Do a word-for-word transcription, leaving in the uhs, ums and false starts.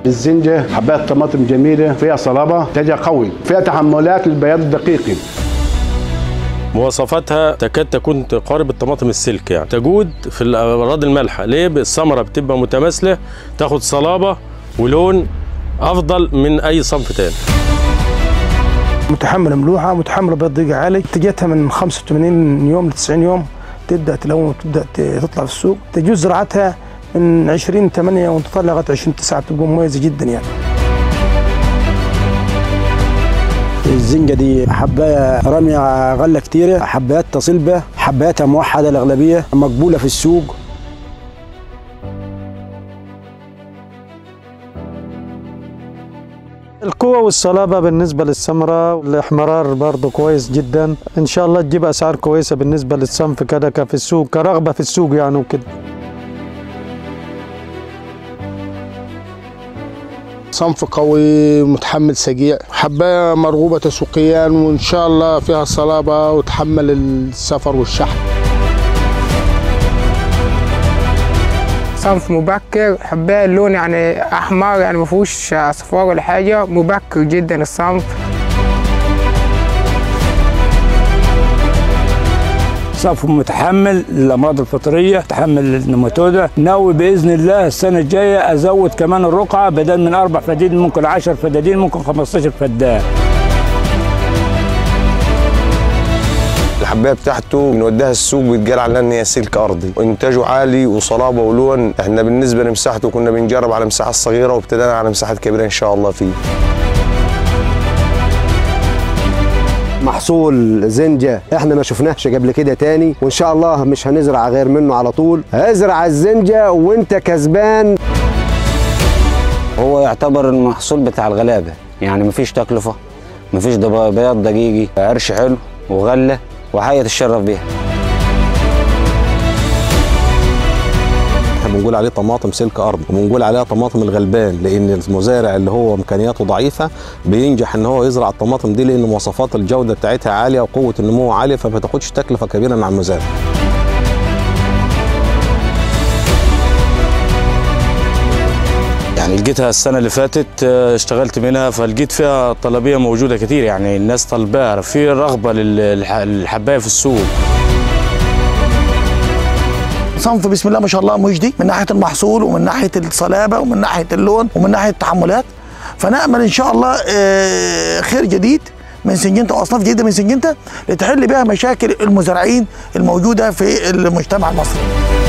الزنجة حبات طماطم جميلة، فيها صلابة، تاجها قوي، فيها تحملات للبياض الدقيقي. مواصفاتها تكاد تكون تقارب الطماطم السلك، يعني تجود في الأراضي المالحة. ليه؟ الثمرة بتبقى متماثلة، تاخد صلابة ولون أفضل من أي صنف تاني. متحملة ملوحة، متحملة بيض دقيقة عالي، اتجاهها من خمسة وثمانين يوم ل تسعين يوم تبدأ تلون وتبدأ تطلع في السوق. تجوز زراعتها من عشرين ثمانية وتطلع لغاية عشرين تسعة، بتبقى مميزة جدا يعني. الزنجة دي حباية رامية غلة كتيرة، حباياتها صلبة، حباياتها موحدة الأغلبية، مقبولة في السوق. القوة والصلابة بالنسبة للثمرة والاحمرار برضه كويس جدا، إن شاء الله تجيب أسعار كويسة بالنسبة للصنف كده في السوق، كرغبة في السوق يعني وكده. صنف قوي متحمل سجيع، حباية مرغوبة تسويقيا، وإن شاء الله فيها صلابة وتحمل السفر والشحن. صنف مبكر، حباية اللون يعني أحمر، يعني ما فيهوش أصفار ولا حاجة، مبكر جدا الصنف. صنف متحمل للأمراض الفطرية، متحمل للنماتودا. ناوي بإذن الله السنة الجاية أزود كمان الرقعة، بدل من أربع فدادين ممكن عشر فدادين، ممكن خمستاشر فدان. الحبايه بتاعته بنوديها السوق بيتقال عليها ان هي سلك ارضي، وانتاجه عالي وصلابه ولون. احنا بالنسبه لمساحته كنا بنجرب على مساحه صغيره وابتدينا على مساحات كبيره ان شاء الله فيه. محصول زنجة احنا ما شفناهش قبل كده تاني، وان شاء الله مش هنزرع غير منه على طول. ازرع الزنجة وانت كسبان. هو يعتبر المحصول بتاع الغلابة، يعني مفيش تكلفة، مفيش بياض دقيقي، قرش حلو وغلة وحاجة تتشرف بيها. احنا بنقول عليه طماطم سلك ارض، وبنقول عليها طماطم الغلبان، لان المزارع اللي هو امكانياته ضعيفه بينجح ان هو يزرع الطماطم دي، لان مواصفات الجوده بتاعتها عاليه وقوه النمو عاليه، فما بتاخدش تكلفه كبيره مع المزارع. يعني لقيتها السنة اللي فاتت اشتغلت منها، فلقيت فيها طلبية موجودة كتير، يعني الناس طالباها، في رغبة للحباية في السوق. صنف بسم الله ما شاء الله مجدي من ناحية المحصول ومن ناحية الصلابة ومن ناحية اللون ومن ناحية التحملات، فنأمل إن شاء الله خير جديد من سنجنتا وأصناف جديدة من سنجنتا لتحل بها مشاكل المزارعين الموجودة في المجتمع المصري.